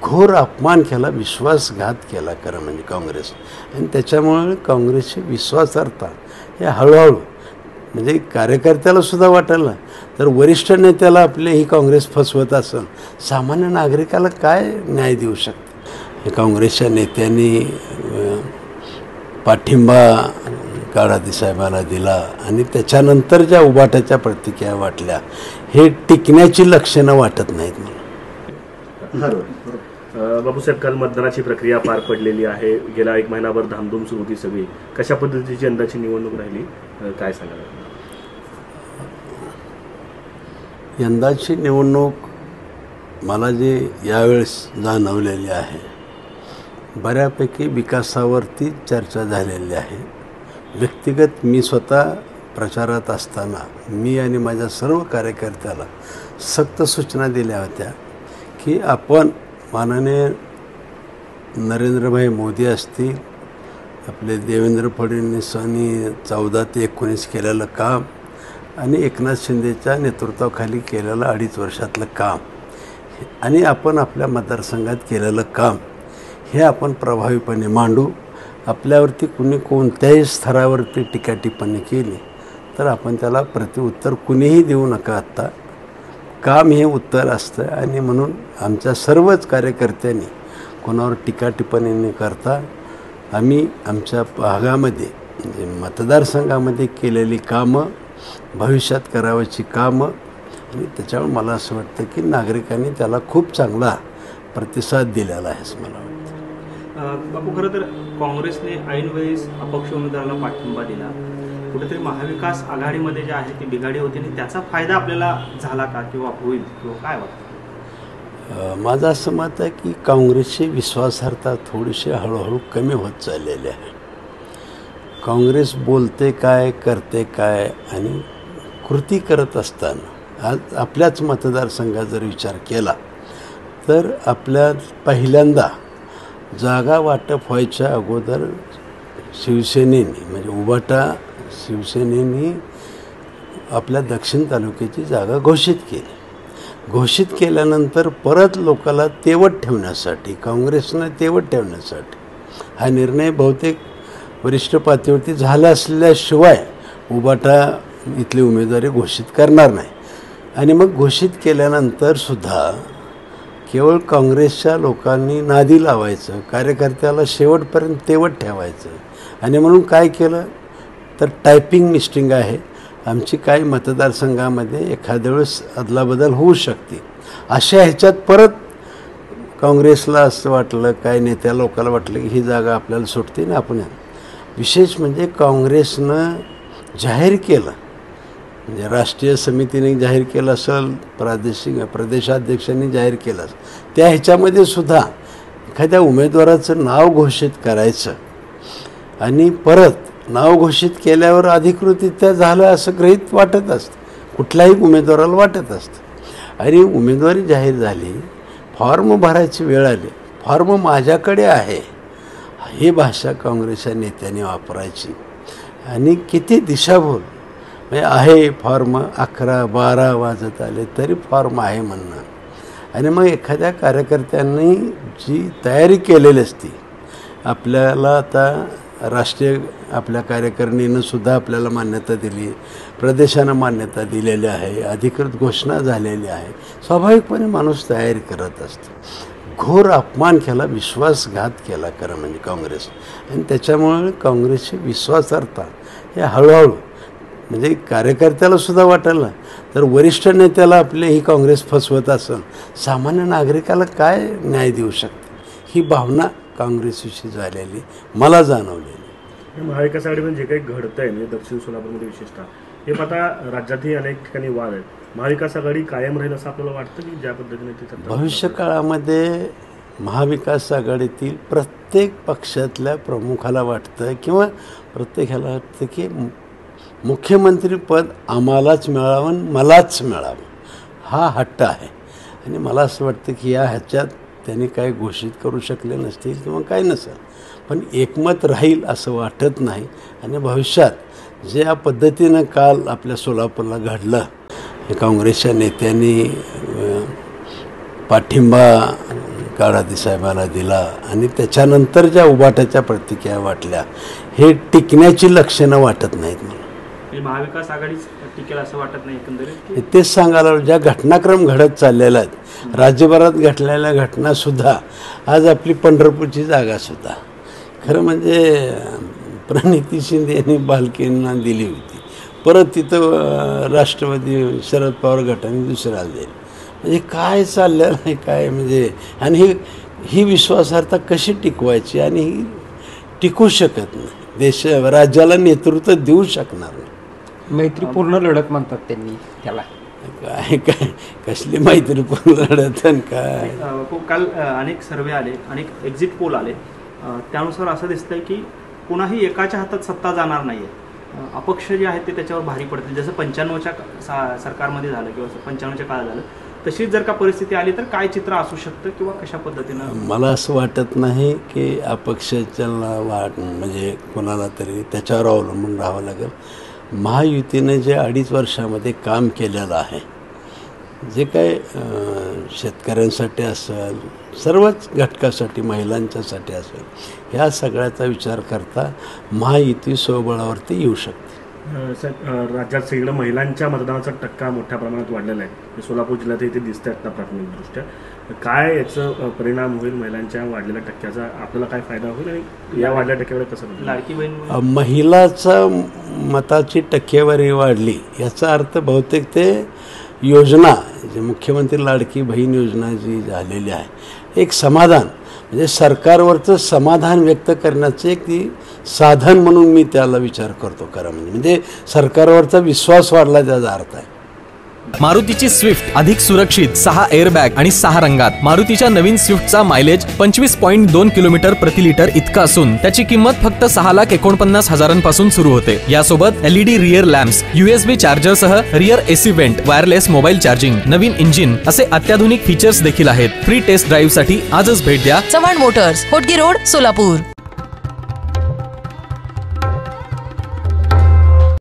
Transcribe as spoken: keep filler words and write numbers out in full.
घोर अपमान केला, विश्वासघात केला खरं म्हणजे काँग्रेस. आणि त्याच्यामुळे काँग्रेसची विश्वासार्हता हे हळूहळू म्हणजे कार्यकर्त्याला सुद्धा वाटेल ना, तर वरिष्ठ नेत्याला आपले ही काँग्रेस फसवत असेल, सामान्य नागरिकाला काय न्याय देऊ शकते. काँग्रेसच्या नेत्यांनी पाठिंबा काळादी साहेबाला दिला आणि त्याच्यानंतर ज्या उभाटाच्या प्रतिक्रिया वाटल्या, हे टिकण्याची लक्षणं वाटत नाहीत मला. बापूसाहेब, काल मतदानाची प्रक्रिया पार पडलेली आहे. गेला एक महिनाभर धामधूम सुरू होती सगळी. कशा पद्धतीची यंदाची निवडणूक राहिली, काय सांगाल? यंदाची निवडणूक मला जे यावेळेस जाणवलेली आहे, बऱ्यापैकी विकासावरती चर्चा झालेली आहे. व्यक्तिगत मी स्वतः प्रचारात असताना मी आणि माझ्या सर्व कार्यकर्त्याला सक्त सूचना दिल्या होत्या की आपण माननीय नरेंद्रभाई मोदी असतील, आपले देवेंद्र फडणवीसांनी चौदा ते एकोणीस केलेलं काम आणि एकनाथ शिंदेच्या नेतृत्वाखाली केलेलं अडीच वर्षातलं काम आणि आपण आपल्या मतदारसंघात केलेलं काम हे आपण प्रभावीपणे मांडू. आपल्यावरती कुणी कोणत्याही स्तरावरती टीका टिप्पणी केली तर आपण त्याला प्रतिउत्तर कुणीही देऊ नका. आत्ता काम हे उत्तर असतं आणि म्हणून आमच्या सर्वच कार्यकर्त्यांनी कोणावर टीका टिप्पणी न करता आम्ही आमच्या भागामध्ये म्हणजे मतदारसंघामध्ये केलेली कामं, भविष्यात करावायची कामं आणि त्याच्यामुळे मला असं वाटतं की नागरिकांनी त्याला खूप चांगला प्रतिसाद दिलेला आहे असं मला वाटतं. बापू, खरं तर काँग्रेसने ऐनवेळेस अपक्ष उमेदवाराला पाठिंबा दिला. कुठेतरी महाविकास आघाडीमध्ये जे आहे ती बिघाडी होती आणि त्याचा फायदा आपल्याला झाला का किंवा होईल किंवा काय वाटतं? माझं असं मत आहे की काँग्रेसची विश्वासार्हता थोडीशी हळूहळू कमी होत चाललेली आहे. काँग्रेस बोलते काय, करते काय आणि कृती करत असताना आज आपल्याच मतदारसंघात जर विचार केला तर आपल्या पहिल्यांदा जागा वाटप व्हायच्या अगोदर शिवसेनेने म्हणजे उभाटा शिवसेनेने आपल्या दक्षिण तालुक्याची जागा घोषित केली. घोषित केल्यानंतर परत लोकाला तेवत ठेवण्यासाठी, काँग्रेसनं तेवत ठेवण्यासाठी हा निर्णय बहुतेक वरिष्ठ पातळीवरती झाला असल्याशिवाय उभाटा इथली उमेदवारी घोषित करणार नाही. आणि मग घोषित केल्यानंतरसुद्धा केवळ काँग्रेसच्या लोकांनी नादी लावायचं, कार्यकर्त्याला शेवटपर्यंत तेवत ठेवायचं. आणि म्हणून काय केलं तर टायपिंग मिस्टिंग आहे. आमची काही मतदारसंघामध्ये एखाद्या वेळेस अदलाबदल होऊ शकते. अशा ह्याच्यात परत काँग्रेसला असं वाटलं, काय नेत्या लोकांना वाटलं की ही जागा आपल्याला सुटते ना आपण. विशेष म्हणजे काँग्रेसनं जाहीर केलं, म्हणजे राष्ट्रीय समितीने जाहीर केलं असेल, प्रादेशिक प्रदेशाध्यक्षांनी जाहीर केलं असेल, त्या ह्याच्यामध्ये सुद्धा एखाद्या उमेदवाराचं नाव घोषित करायचं आणि परत नाव घोषित केल्यावर अधिकृतरित्या झालं असं गृहीत वाटत असतं, कुठल्याही उमेदवाराला वाटत असतं. आणि उमेदवारी जाहीर झाली, फॉर्म भरायची वेळ आली, फॉर्म माझ्याकडे आहे, ही भाषा काँग्रेसच्या नेत्यांनी वापरायची. आणि किती दिशाभूल म्हणजे आहे, फॉर्म अकरा बारा वाजत आले तरी फॉर्म आहे म्हणणं. आणि मग एखाद्या कार्यकर्त्यांनी जी तयारी केलेली असती, आपल्याला आता राष्ट्रीय आपल्या कार्यकारिणीनं सुद्धा आपल्याला मान्यता दिली, प्रदेशानं मान्यता दिलेली आहे, अधिकृत घोषणा झालेली आहे, स्वाभाविकपणे माणूस तयारी करत असतो. घोर अपमान केला, विश्वासघात केला खरं म्हणजे काँग्रेस. आणि त्याच्यामुळे काँग्रेसची विश्वासार्हता हे हळूहळू म्हणजे कार्यकर्त्याला सुद्धा वाटेल ना, तर वरिष्ठ नेत्याला आपले ही काँग्रेस फसवत असेल, सामान्य नागरिकाला काय न्याय देऊ शकते. ही भावना काँग्रेसविषयी झालेली मला जाणवलेली. महाविकास आघाडीमध्ये जे काही घडतं आहे म्हणजे दक्षिण सोलापूरमध्ये विशेषतः हे आता राज्यातही अनेक ठिकाणी वाद आहेत. महाविकास आघाडी कायम राहील असं आपल्याला वाटतं की ज्या पद्धतीने ते भविष्य काळामध्ये महाविकास आघाडीतील प्रत्येक पक्षातल्या प्रमुखाला वाटतं किंवा प्रत्येकाला वाटतं की मुख्यमंत्रीपद आम्हालाच मिळावं, मलाच मिळावं, हा हट्ट आहे. आणि मला असं वाटतं की या ह्याच्यात त्यांनी काही घोषित करू शकले नसतील किंवा काही नसेल, पण एकमत राहील असं वाटत नाही. आणि भविष्यात जे या पद्धतीनं काल आपल्या सोलापूरला घडलं, हे काँग्रेसच्या नेत्यांनी पाठिंबा काळाती साहेबाला दिला आणि त्याच्यानंतर ज्या उभाटाच्या प्रतिक्रिया वाटल्या हे टिकण्याची लक्षणं वाटत नाहीत मला. म्हणजे महाविकास आघाडीच टिकेल असं वाटत नाही एकंदरीत. तेच सांगायला ज्या घटनाक्रम घडत चाललेला आहेत राज्यभरात घडलेल्या घटनासुद्धा आज आपली पंढरपूरची जागासुद्धा खरं म्हणजे प्रणिती शिंदे यांनी बालकींना दिली होती, परत तिथं राष्ट्रवादी शरद पवार गटाने दुसऱ्याला दिली. म्हणजे काय चाललेलं आहे काय म्हणजे आणि ही ही विश्वासार्हता कशी टिकवायची आणि ही टिकू शकत नाही. देश राज्याला नेतृत्व देऊ शकणार नाही. मैत्रीपूर्ण लढत म्हणतात त्यांनी त्याला. काय काय कसली मैत्रीपूर्ण लढत आणि काय. काल अनेक सर्वे आले, अनेक एक्झिट पोल आले, त्यानुसार असं दिसतंय की कुणाही एकाच्या हातात सत्ता जाणार नाहीये. अपक्ष जे आहेत ते त्याच्यावर भारी पडतील. जसं पंच्याण्णवच्या सरकारमध्ये झालं किंवा पंच्याण्णवच्या काळात झालं, तशीच जर का परिस्थिती आली तर काय चित्र असू शकतं किंवा कशा पद्धतीनं. मला असं वाटत नाही की अपक्षाच्या वाट म्हणजे कोणाला तरी त्याच्यावर अवलंबून राहावं लागेल. महायुतीने जे अडीच वर्षामध्ये काम केलेलं आहे, जे काय शेतकऱ्यांसाठी असेल, सर्वच घटकासाठी, महिलांच्यासाठी असेल, ह्या सगळ्याचा विचार करता महायुती स्वबळावरती येऊ शकते. साहेब, राज्यात सगळीकडे महिलांच्या मतदानाचा टक्का मोठ्या प्रमाणात वाढलेला आहे. सोलापूर जिल्ह्यात इथे दिसत आहेत ना प्राथमिकदृष्ट्या. काय याचं परिणाम होईल महिलांच्या वाढलेल्या टक्क्याचा, आपल्याला काय फायदा होईल आणि या वाढल्या टक्क्यावर कसं लाडकी बहीण महिलाचा मताची टक्केवारी वाढली याचा अर्थ बहुतेक ते योजना जे मुख्यमंत्री लाडकी बहीण योजना जी झालेली आहे एक समाधान म्हणजे सरकारवरचं समाधान व्यक्त करण्याचं एक ती साधन म्हणून मी त्याला विचार करतो खरं म्हणजे म्हणजे सरकारवरचा विश्वास वाढला त्याचा अर्थ आहे. मारुतीची स्विफ्ट अधिक सुरक्षित, सहा एअरबॅग आणि सहा रंगात. मारुतीच्या नवीन स्विफ्टचा मायलेज पंचवीस पॉईंट दोन किलोमीटर प्रति लिटर इतका असून त्याची किंमत फक्त सहा लाख एकोणपन्नास हजारांपासून सुरू होते. यासोबत LED rear lamps, USB charger सह rear AC vent, wireless mobile charging, नवीन इंजिन असे अत्याधुनिक फीचर्स देखील आहेत. फ्री टेस्ट ड्राईव्ह साठी आजच भेट द्या चव्हाण मोटर्स, होटगी रोड, सोलापूर.